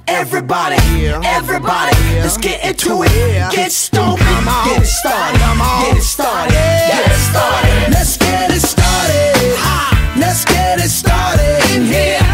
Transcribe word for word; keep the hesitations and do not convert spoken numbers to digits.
Everybody, everybody, let's get into it. Get stupid, get it started, get it started, get it started. Let's get it started. Let's get it started in here.